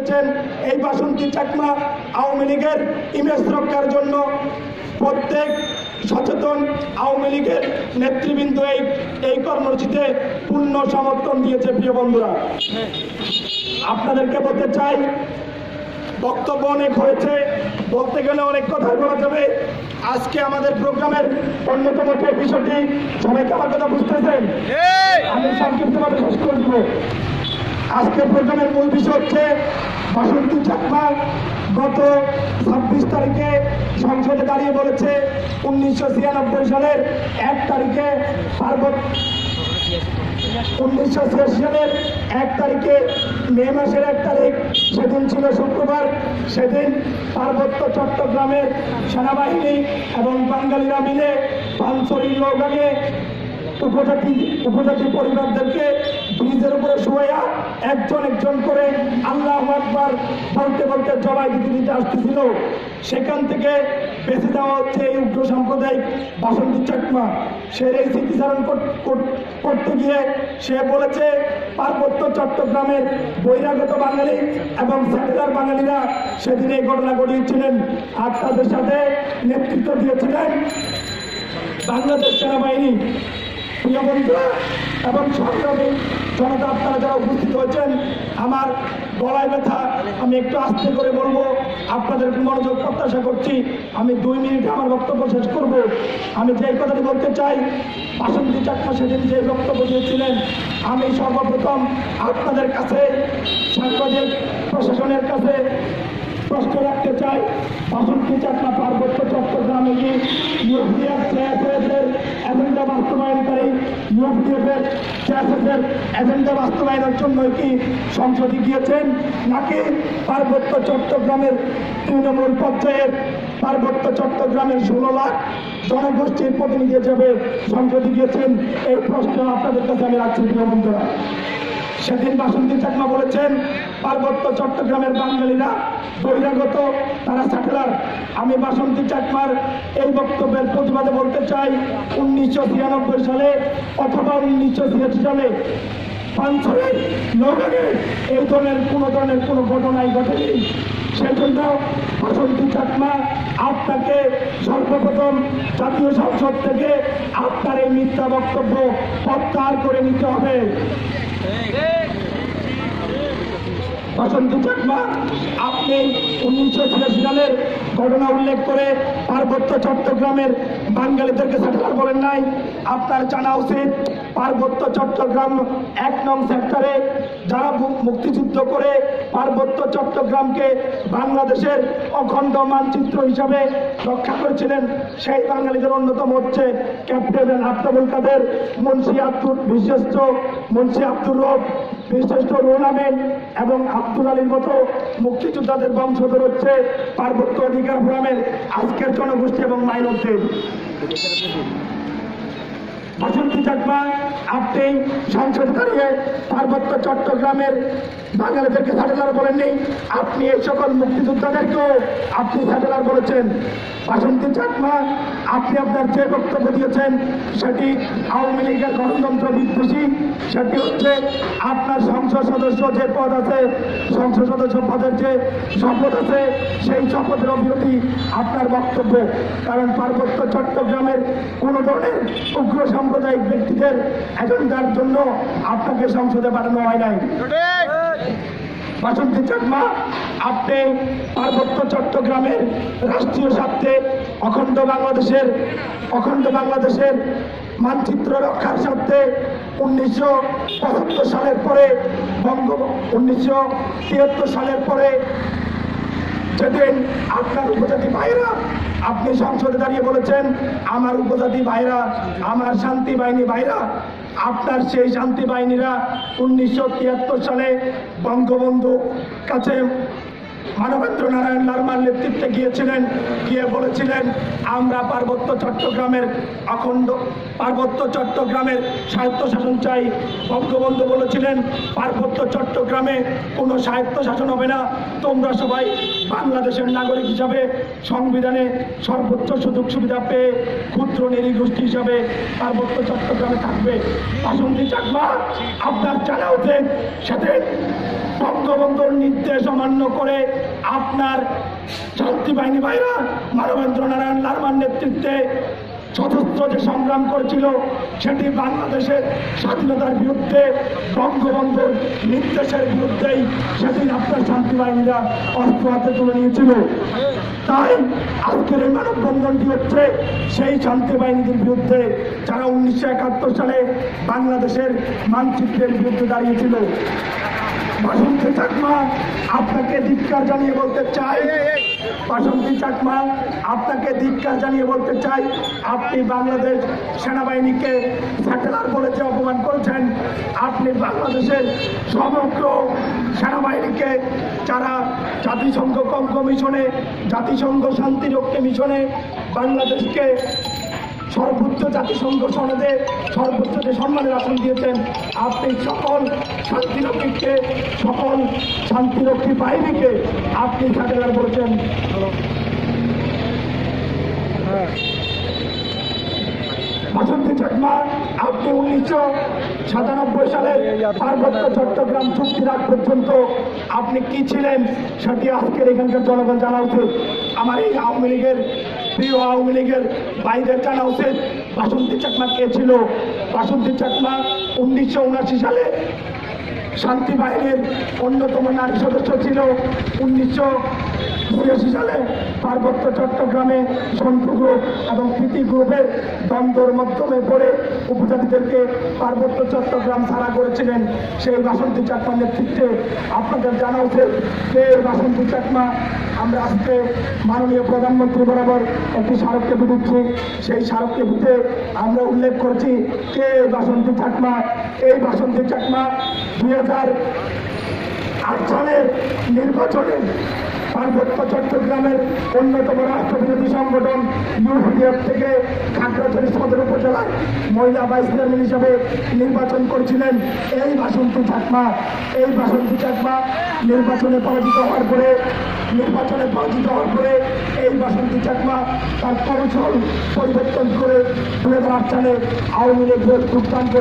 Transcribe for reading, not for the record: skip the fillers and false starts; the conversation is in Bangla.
দিয়েছেন এই বাসন্তী চাকমা আওয়ামী লীগের ইমেজ রক্ষার জন্য। প্রত্যেক সচেতন আওয়ামী লীগের নেতৃবৃন্দ এই কর্মসূচিতে পূর্ণ সমর্থন দিয়েছে। প্রিয় বন্ধুরা, আপনাদেরকে বলতে চাই, বক্তব্য অনেক হয়েছে, বলতে গেলে অনেক কথা বলা যাবে। আজকে আমাদের প্রোগ্রামের অন্যতম যে বিষয়টি, সবাইকে আমার কথা বুঝতেছেন, আমি সংক্ষিপ্তভাবে শেষ করে দেব। আজকে প্রোগ্রামের মূল বিষয় হচ্ছে বাসন্তী চাকমা গত 26 তারিখে সংসদে দাঁড়িয়ে বলেছে 1996 সালের 1 তারিখে 1986 সালের 1 তারিখে মে মাসের 1 তারিখ, সেদিন ছিল শুক্রবার। সেদিন পার্বত্য চট্টগ্রামের সেনাবাহিনী এবং বাঙালিরা মিলে পানসরি নৌকাকে উপজাতি পরিবারদেরকে ব্রিজের উপরে শুয়াইয়া একজন করে আল্লাহু আকবার বলতে বলতে জবাই দিতে আসতেছিল। সেখান থেকে বেঁচে যাওয়া হচ্ছে এই উগ্র সাম্প্রদায়িক বাসন্তী চাকমা। সে এই স্মৃতিচারণ করতে গিয়ে সে বলেছে পার্বত্য চট্টগ্রামের বহিরাগত বাঙালি এবং সেটেলার বাঙালিরা সেদিন এই ঘটনা ঘটিয়েছিলেন, আর তাদের সাথে নেতৃত্ব দিয়েছিলেন বাংলাদেশ সেনাবাহিনী। প্রিয় বন্ধুরা এবং সংগ্রামী জনতা, আপনারা যারা উপস্থিত হয়েছেন, আমার গলায় ব্যথা, আমি একটু আস্তে করে বলবো, আপনাদের মনোযোগ প্রত্যাশা করছি। আমি 2 মিনিটে আমার বক্তব্য শেষ করব। আমি যে কথাটি বলতে চাই, বাসন্তী চাকমা সেদিন যে বক্তব্য দিয়েছিলেন, আমি সর্বপ্রথম আপনাদের কাছে, সাংবাদিক প্রশাসনের কাছে প্রশ্ন রাখতে চাই, বাসন্তী চাকমা পার্বত্য চট্টগ্রামে কি ইউপিএফ সিএসএফের এজেন্ডা বাস্তবায়নকারী, ইউপিএফের সিএসএফের এজেন্ডা বাস্তবায়নের জন্য কি সংসদে গিয়েছেন, নাকি পার্বত্য চট্টগ্রামের তৃণমূল পর্যায়ের পার্বত্য চট্টগ্রামের 16 লাখ জনগোষ্ঠীর প্রতিনিধি হিসেবে সংসদে গিয়েছেন? এই প্রশ্ন আপনাদের কাছে আমি রাখছি। প্রিয় বন্ধুরা, সেদিন বাসন্তী চাকমা বলেছেন পার্বত্য চট্টগ্রামের বাঙালিরা বহিরাগত, তারা সেটেলার। আমি বাসন্তী চাকমার এই বক্তব্যের প্রতিবাদে বলতে চাই, 1993 সালে অথবা 1986 সালে পানসরের নৌকানে এই ধরনের কোনো ঘটনাই ঘটেনি। সেজন্য বাসন্তী চাকমা আপনাকে সর্বপ্রথম জাতীয় সংসদ থেকে আপনার এই মিথ্যা বক্তব্য প্রত্যাহার করে নিতে হবে। বাসন্তী চাকমা, আপনি 1986 সালের ঘটনা উল্লেখ করে পার্বত্য চট্টগ্রামের বাঙালিদেরকে সেটেলার বলেন নাই। আপনার জানা উচিত পার্বত্য চট্টগ্রাম 1 নং সেক্টরে যারা মুক্তিযুদ্ধ করে পার্বত্য চট্টগ্রামকে বাংলাদেশের অখণ্ড মানচিত্র হিসাবে রক্ষা করেছিলেন, সেই বাঙালিদের অন্যতম হচ্ছে ক্যাপ্টেন আব্দুল কাদের, মুন্সি আব্দুর রব, বিশিষ্ট রুহুল আমিন এবং আব্দুল আলীর মতো মুক্তিযোদ্ধাদের বংশধর হচ্ছে পার্বত্য অধিকার ফোরামের আজকের জনগোষ্ঠী এবং মাইনরিটি। বাসন্তী চাকমা, আপনি সংসদে দাঁড়িয়ে পার্বত্য চট্টগ্রামের বাঙালিদেরকে সেটেলার বলেননি, আপনি এই সকল মুক্তিযোদ্ধাদেরকেও আপনি সেটেলার বলেছেন। বাসন্তী চাকমা, আপনি আপনার যে বক্তব্য দিয়েছেন সেটি আওয়ামী লীগের গণতন্ত্র বিদ্বেষী। সেটি হচ্ছে আপনার সংসদ সদস্য যে পদ আছে, সংসদ সদস্য পদের যে শপথ আছে, সেই শপথের বিরোধী আপনার বক্তব্য। কারণ পার্বত্য চট্টগ্রামের কোনো ধরনের উগ্র সাম্প্রদায়িক ব্যক্তিদের এজেন্ডার জন্য আপনাকে সংসদে পাঠানো হয় নাই। বাসন্তী চাকমা, আপনি পার্বত্য চট্টগ্রামের রাষ্ট্রীয় স্বার্থে অখণ্ড বাংলাদেশের মানচিত্র রক্ষার স্বার্থে 1975 সালের পরে 1973 সালের পরে যেদিন আপনার উপজাতি ভাইরা, আপনি সংসদে দাঁড়িয়ে বলেছেন আমার উপজাতি ভাইরা, আমার শান্তি বাহিনী ভাইরা, আপনার সেই শান্তি বাহিনীরা 1973 সালে বঙ্গবন্ধু কাছে মানবেন্দ্র নারায়ণ লারমার নেতৃত্বে গিয়েছিলেন, গিয়ে বলেছিলেন আমরা পার্বত্য চট্টগ্রামের স্বায়ত্তশাসন চাই। বঙ্গবন্ধু বলেছিলেন পার্বত্য চট্টগ্রামে কোনো স্বায়ত্তশাসন হবে না, তোমরা সবাই বাংলাদেশের নাগরিক হিসাবে সংবিধানে সর্বোচ্চ সুযোগ সুবিধা পেয়ে ক্ষুদ্র নৃগোষ্ঠী হিসাবে পার্বত্য চট্টগ্রামে থাকবে। বাসন্তী চাকমা, আপনার জানা উচিত সেদিন বঙ্গবন্ধুর নির্দেশ অমান্য করে আপনার শান্তি বাহিনী ভাইরা মানবেন্দ্র নারায়ণ লারমার নেতৃত্বে সশস্ত্র যে সংগ্রাম করেছিল সেটি বাংলাদেশের স্বাধীনতার বিরুদ্ধে, বঙ্গবন্ধুর নির্দেশের বিরুদ্ধেই সেদিন আপনার শান্তি বাহিনীরা অস্ত্র হাতে তুলে নিয়েছিল। তাই আজকের এই মানববন্ধনটি হচ্ছে সেই শান্তি বাহিনীদের বিরুদ্ধে যারা 1971 সালে বাংলাদেশের মানচিত্রের বিরুদ্ধে দাঁড়িয়েছিল। বাসন্তী চাকমা, আপনাকে ধিক্কার জানিয়ে বলতে চাই, বাসন্তী চাকমা, আপনাকে ধিক্কার জানিয়ে বলতে চাই, আপনি বাংলাদেশ সেনাবাহিনীকে স্যাটেলার বলে যে অপমান করেছেন, আপনি বাংলাদেশের সমগ্র সেনাবাহিনীকে যারা জাতিসংঘ কমিশনে, জাতিসংঘ শান্তিরক্ষী মিশনে বাংলাদেশকে সর্বোচ্চ জাতিসংঘ সনদে সর্বোচ্চ যে সম্মানের আসন দিয়েছেন, আপনি সকল শান্তিরক্ষীকে, সকল শান্তিরক্ষী বাহিনীকে আপনি স্যাটেলার বলেছেন। বাসন্তী চাকমা, আপনি 1997 সালের পার্বত্য চট্টগ্রাম চুক্তির আগ পর্যন্ত আপনি কি ছিলেন সেটি আজকের এখানকার জনগণ জানা উচিত। আমার এই আওয়ামী লীগের প্রিয় আওয়ামী লীগের ভাইদের জানা উচিত বাসন্তী চাকমা কে ছিল। বাসন্তী চাকমা 1979 সালে শান্তি বাহিনীর অন্যতম নারী সদস্য ছিল। 1982 সালে পার্বত্য চট্টগ্রামে সন্টু গ্রুপ এবং প্রীতি গ্রুপের দ্বন্দ্বের মাধ্যমে পড়ে উপজাতিদেরকে পার্বত্য চট্টগ্রাম ছাড়া করেছিলেন সেই বাসন্তী চাকমার নেতৃত্বে। আপনাদের জানা উচিত কে বাসন্তী চাকমা। আমরা আজকে মাননীয় প্রধানমন্ত্রী বরাবর একটি স্মারকলিপি দিচ্ছি। সেই স্মারকলিপিতে আমরা উল্লেখ করছি কে বাসন্তী চাকমা। এই বাসন্তী চাকমা 2008 সালের নির্বাচনে পার্বত্য চট্টগ্রামের অন্যতম রাষ্ট্রবিরোধী সংগঠন ইউপিএফ থেকে খাগড়াছড়ি সদর উপজেলার মহিলা ভাইস চেয়ারম্যান হিসাবে নির্বাচন করেছিলেন এই বাসন্তী চাকমা। এই বাসন্তী চাকমা নির্বাচনে পরাজিত হওয়ার পরে এই বাসন্তী চাকমা তার কৌশল পরিবর্তন করে 2008 সালে আওয়ামী লীগের যোগদান